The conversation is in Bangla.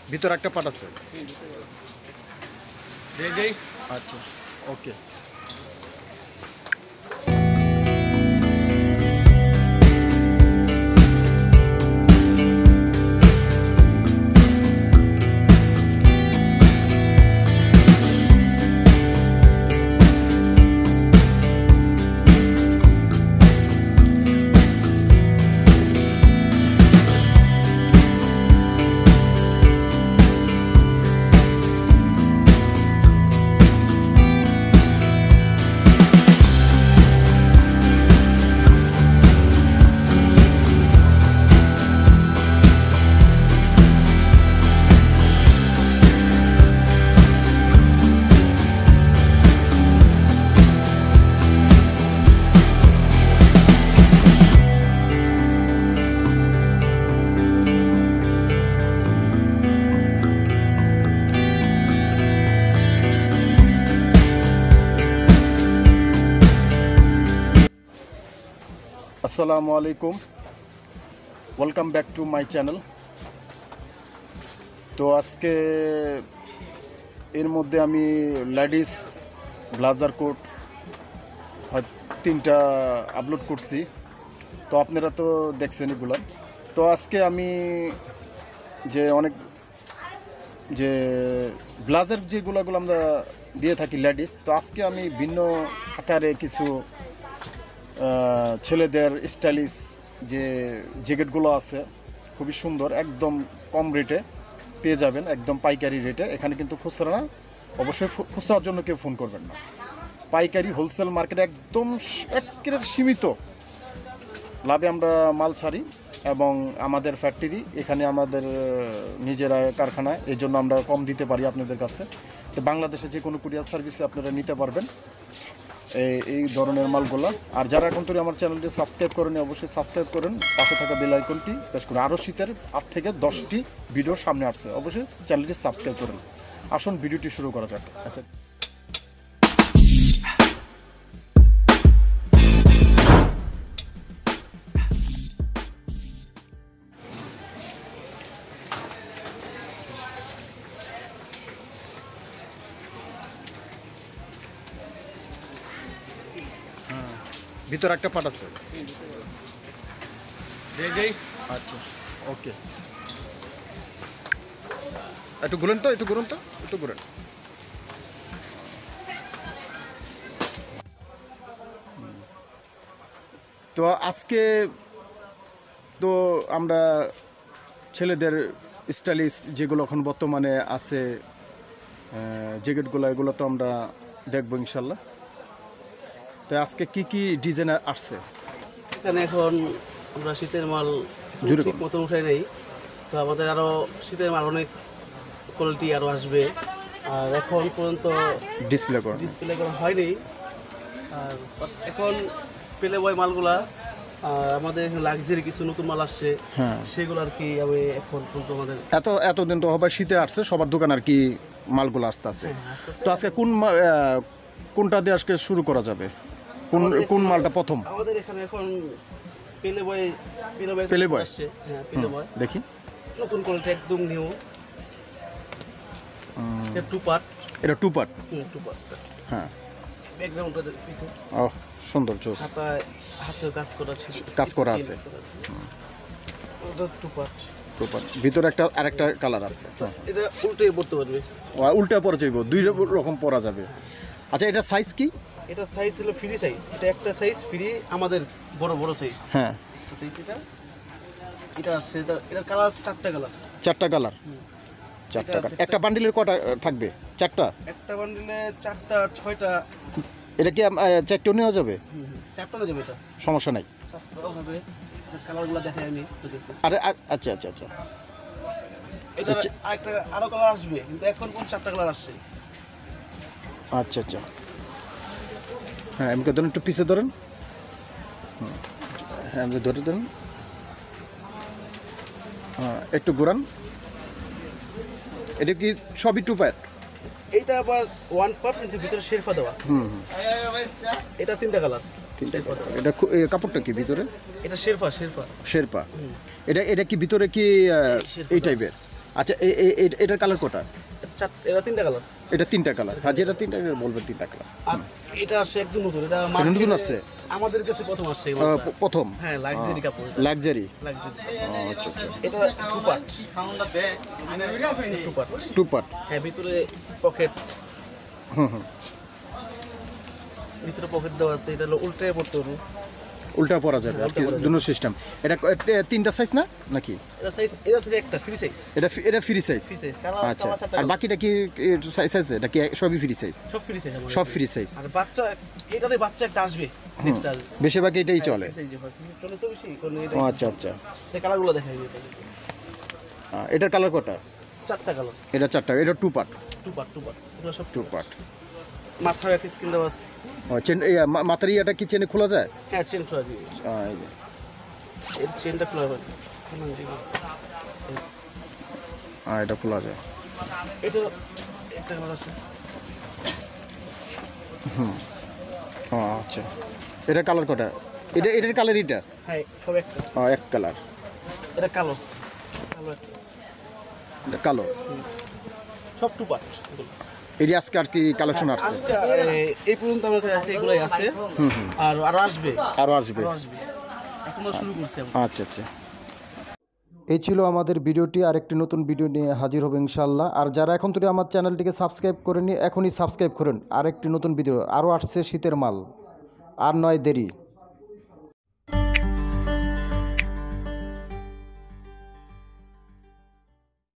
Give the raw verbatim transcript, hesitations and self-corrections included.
ভিতরে একটা পাট আছে। দেই দেই আচ্ছা ওকে। আসসালামু আলাইকুম, welcome back to my channel. তো আজকে এর মধ্যে আমি লেডিস ব্লাজার কোট তিনটা আপলোড করছি, তো আপনারা তো দেখছেন এগুলো। তো আজকে আমি যে অনেক যে ব্লাজার যেগুলোগুলো আমরা দিয়ে থাকি লেডিস, তো আজকে আমি ভিন্ন আকারে কিছু ছেলেদের স্টাইলিশ যে জ্যাকেটগুলো আছে খুবই সুন্দর, একদম কম রেটে পেয়ে যাবেন, একদম পাইকারি রেটে। এখানে কিন্তু খুচরা না, অবশ্যই খুচরার জন্য কেউ ফোন করবেন না। পাইকারি হোলসেল মার্কেটে একদম একেবারে সীমিত লাভে আমরা মাল ছাড়ি, এবং আমাদের ফ্যাক্টরি এখানে, আমাদের নিজেরা কারখানায়, এই জন্য আমরা কম দিতে পারি আপনাদের কাছে। তো বাংলাদেশে যে কোনো কুরিয়ার সার্ভিসে আপনারা নিতে পারবেন এই ধরনের মালগুলো। আর যারা এখন তো আমার চ্যানেলটি সাবস্ক্রাইব করেন, অবশ্যই সাবস্ক্রাইব করেন, পাশে থাকা বেল আইকনটি প্রেস করুন। আরও শীতের আট থেকে দশটি ভিডিও সামনে আসছে, অবশ্যই চ্যানেলটি সাবস্ক্রাইব করুন। আসুন ভিডিওটি শুরু করা যাক। আচ্ছা, ভিতরে একটা পাট আছে। দেই দেই আচ্ছা ওকে, একটু ঘুরেন তো, একটু ঘুরুন তো, একটু ঘুরেন। তো আজকে তো আমরা ছেলেদের স্টাইলিশ যেগুলো এখন বর্তমানে আছে জ্যাকেটগুলো, এগুলো তো আমরা দেখবো ইনশাল্লাহ। তো আজকে কি কি ডিজাইন আসছে এখানে? এখন আমরা শীতের মাল ঠিক মতন উঠাই নেই, তো আমাদের আরও শীতের মাল অনেক কোয়ালিটি আরও আসবে। আর এখন পর্যন্ত ডিসপ্লে করা ডিসপ্লে করা হয়নি। আর এখন পেলে বয় মালগুলা, আর আমাদের এখানে লাক্সারি কিছু নতুন মাল আসছে, হ্যাঁ সেগুলো আর কি আমি এখন পর্যন্ত আমাদের এত এতদিন তো হবে শীতে আসছে সবার দোকান আর কি মালগুলো আসতে আছে। তো আজকে কোন কোনটা দিয়ে আজকে শুরু করা যাবে? কোন কোন মালটা প্রথম? আমাদের এখানে এখন পেলে বয় পেলে বয় পেলে বয় আসছে। হ্যাঁ, পেলে বয় দেখি, নতুন কোয়ালিটি, একদম নিউ। এটা টু পার্ট, এটা টু পার্ট। হুম টু পার্ট। হ্যাঁ, ব্যাকগ্রাউন্ডটা পিছে ও সুন্দর, জোস, হাতায় হাতেও কাজ করা ছিল, কাজ করা আছে। ওটা টু পার্ট। টু পার্ট, ভিতরে একটা আরেকটা কালার আছে। হ্যাঁ, এটা উল্টে পড়তে পারবে, উল্টা পরা যাবে, দুই রকম পরা যাবে। আচ্ছা, এটা সাইজ কি? এটা সাইজ হলো ফ্রি সাইজ, এটা একটা সাইজ ফ্রি, আমাদের বড় বড় সাইজ। হ্যাঁ, সাইজ এটা এটা আসছে, এটা এটার কালার চারটা কালার। চারটা কালার, চারটা কালার। একটা বান্ডিলের কটা থাকবে? চারটা। একটা বান্ডিলে চারটা ছয়টা। এটা কি চারটেও নেওয়া যাবে? চারটা না যাবে, এটা সমস্যা নাই, চারটাও হবে। কালারগুলো দেখাই আমি তো দেখতে। আরে আচ্ছা আচ্ছা আচ্ছা, এটা আরেকটা আরো কালার আসবে, কিন্তু এখন কোন চারটা কালার আসছে। আচ্ছা আচ্ছা, হ্যাঁ এমকে ধরুন, একটু পিছিয়ে ধরেন। হ্যাঁ এমকে ধরে ধরুন, হ্যাঁ একটু ঘোরান। এটা কি সবই টু পার্ট? এইটা আবার ওয়ান পার্ট, কিন্তু ভিতরে শেরফা দেওয়া। হুম, এটা তিনটা কালার। তিনটা এটা কাপড়টা কি ভিতরে? এটা শেরফা শেরফা শেরপা। এটা এটা কি ভিতরে কি এই টাইপের? আচ্ছা এ- এ- এ- এটার কালার কটা? চার- এটা তিনটা কালার। এটা তিনটা কালার, হ্যাঁ যেটা তিনটা এটা বলবেন তিনটা কালার। আর এটা আসছে একদম নতুন, এটা নতুন market এ আসছে? আমাদের কাছে প্রথম আসছে এই আহ, মালটা। প- প্রথম হ্যাঁ, লাক্সারি কাপড়, লাক্সারি। লাক্সারি। আচ্ছা আচ্ছা, এটা two part, two part. Two part. হ্যাঁ, ভিতরে পকেট, হুম হুম, ভিতরে পকেট দেওয়া আছে। এটা হলো উল্টে পড়তে হবে। উল্টা পরা যাবে আর কি, উল্টা পরা যাবে। দুনো সিস্টেম। এটা ক- এ- তিনটা সাইজ না নাকি? এটা সাইজ, এটা সাইজ একটা ফ্রি সাইজ। এটা ফি- এটা free size. Free size, colour আচ্ছা, কালার চারটা আর কালার। বাকিটা কি সাইজ আছে? এটা কি সবই ফ্রি সাইজ? সব ফ্রি সাইজ আমাদের। সব ফ্রি সাইজ। আর বাচ্চা, এটারে বাচ্চা একটা আসবে, নেক্সট আসবে। বেশিরভাগ এটাই চলে। free size যে হয়। চলে তো বেশি, কারণ এটা ও আচ্ছা আচ্ছা। এই কালারগুলো দেখাই দিই। আহ, এটার কালার কটা? চারটা কালার, এটা চারটা, এটা two part. Two part, two part. এগুলো সব টু পার্ট। মাথায় একটা স্ক্রিন দেওয়া আছে। ও চেন, এই মা- মাথার ইয়েটা কি চেনে খোলা যায়? হ্যাঁ, চেন খোলা দিই। আহ, এই যে। এর চেনটা খোলা হবে। শোনান জি। আহ, এটা খোলা যায়। এটা একটা কালার আছে। ও আচ্ছা, এটার কালার কটা? এটা এটার কালার এটা? হ্যাঁ, সব একটা। ও, এক কালার। এটা কালো, কালো একটা। এটা কালো। সব টু পার্ট। এটি আজকে আর কি কালেকশন আসছে? আজকে এ- এই পর্যন্ত আমার কাছে আছে, এগুলোই আছে। আর আরো আসবে, আরও আসবে? আরো আসবে। এখনো শুরু করছি আমরা। আচ্ছা আচ্ছা। এই ছিল আমাদের ভিডিওটি, আর একটি নতুন ভিডিও নিয়ে হাজির হবে ইনশাল্লাহ। আর যারা এখন থেকে আমার চ্যানেলটিকে সাবস্ক্রাইব করেনি, এখনই সাবস্ক্রাইব করুন। আর একটি নতুন ভিডিও আরও আসছে শীতের মাল, আর নয় দেরি।